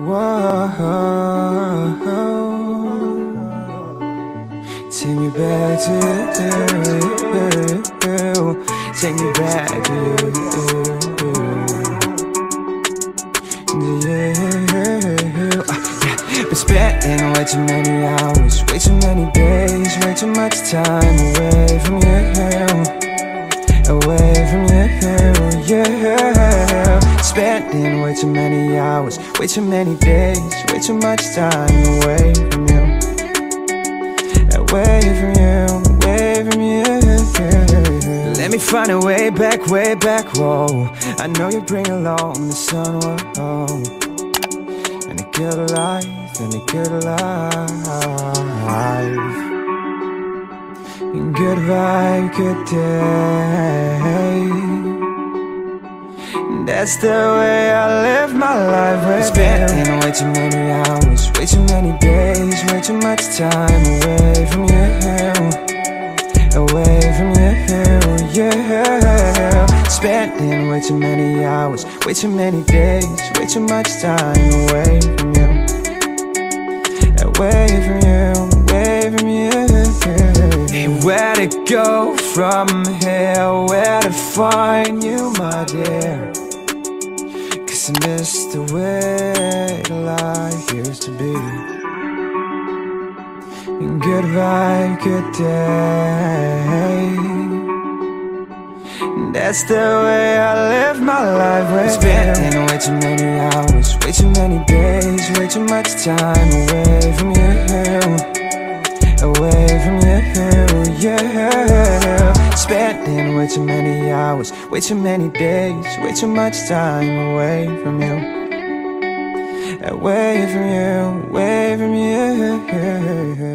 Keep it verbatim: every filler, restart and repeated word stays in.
Take me back to you. Take me back to you. Yeah. Been spending way too many hours, way too many days, way too much time away from you, away from you, yeah. Spending way too many hours, way too many days, way too much time away from you, away from you, away from you. Let me find a way back, way back, whoa. I know you bring along the sun, whoa. And a good life, and a good life. Good vibe, good day. That's the way I live my life with you. Spending way too many hours, way too many days, way too much time away from you, away from you, yeah. Spending way too many hours, way too many days, way too much time away from you, away from you, away from you. Hey, where to go from here, where to find you, my dear? Cause I miss the way life used to be. Good vibe, good day. That's the way I live my life with you. Spending way too many hours, way too many days, way too much time away from you, away from you, yeah. Spending way too many hours, way too many days, way too much time away from you, away from you, away from you.